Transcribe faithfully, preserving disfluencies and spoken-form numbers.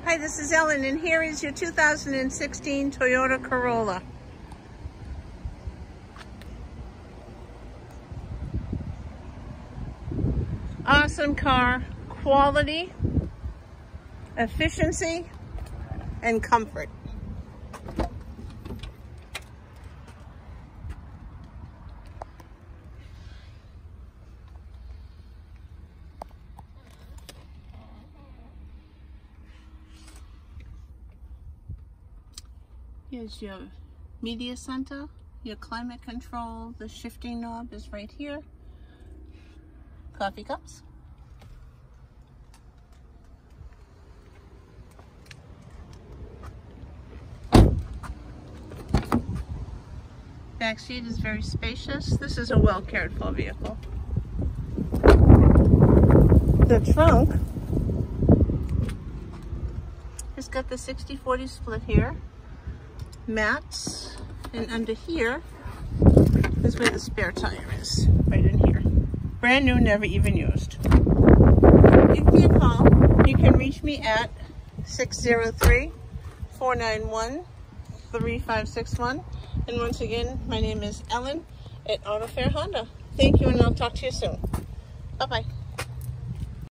Hi, this is Ellen, and here is your two thousand sixteen Toyota Corolla. Awesome car, quality, efficiency, and comfort. Here's your media center, your climate control, the shifting knob is right here. Coffee cups. Back seat is very spacious. This is a well cared for vehicle. The trunk has got the sixty forty split here. Mats, and under here is where the spare tire is, right in here. Brand new, never even used. Give me a call. You can reach me at six zero three, four nine one, three five six one. And once again, my name is Ellen at Auto Fair Honda. Thank you, and I'll talk to you soon. Bye-bye.